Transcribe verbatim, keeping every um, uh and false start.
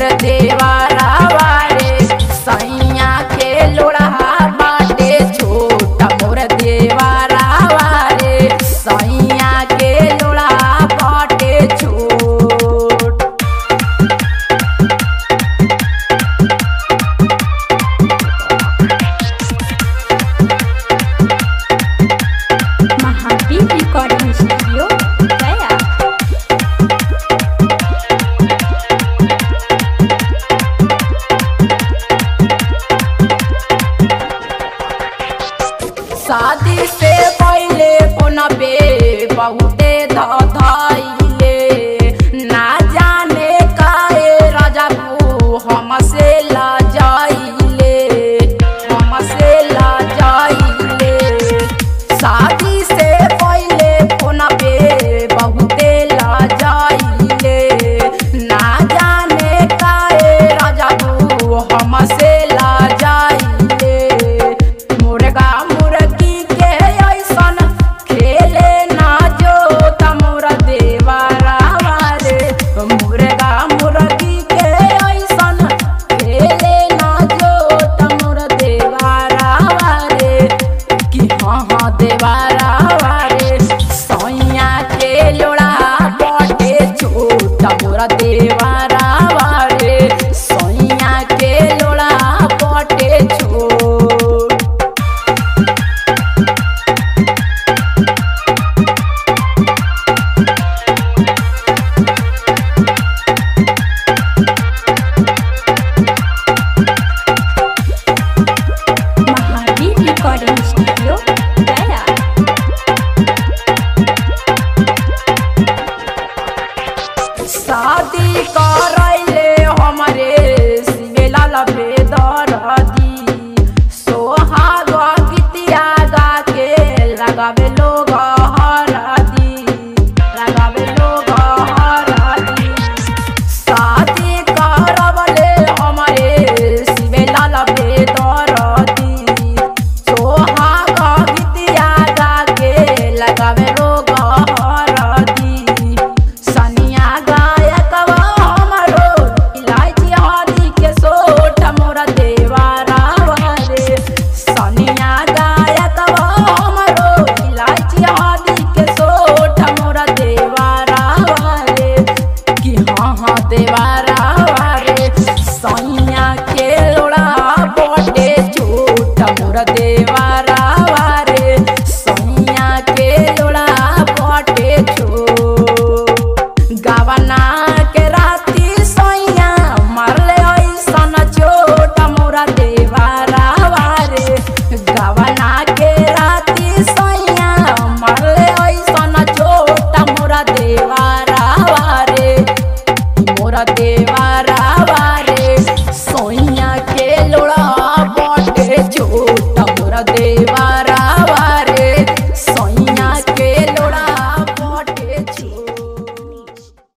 देवारा वारे सैया के लोड़ा बाटे छोटा मोर देवारा वारे सैया के लोड़ा बाटे छोट। Mahavir recording studio Gaya. शादी से पहले पुना पे बहुते धधाइले ना जाने काहे राजाबू हमसे लजाइले हमसे लजाइले। शादी से पहले पुना पे बहुते लजाइले ना जाने काहे राजाबू हमसे लजाइले। मुर्गा देवारा वारे सैया के लोड़ा बाटे छोटा मोरा देवारा वारे सैया के लोड़ा बाटे छोट। Mahavir recording studio Gaya. शादी करैले हमारे शिवेला लभेदर दी सोहाग गीतिया गा के लगावे लोग हरदी लगावे लोग हरदी। शादी करवले हमारे शिवेला लभेदर दी सोहाग गीतिया गा के लगावे लोग हरदी। सनिया गायकवा हमरो इलायची हल्दी के सोठ मोरा देवारा वारे सनिया गायकवा हमरो इलायची हल्दी के सोठ मोरा देवारा वारे कि हाँ हाँ देवारा वारे सैया के लोड़ा बाटे छोटा मोरा देवारा वारे सैया के लोड़ा बाटे छोट। गवना के राती सैया मारले ऐसन चोट मोरा देवारा वारे गवना के राती सैया मारले ऐसन चोट मोरा देवारा वारे मोरा दे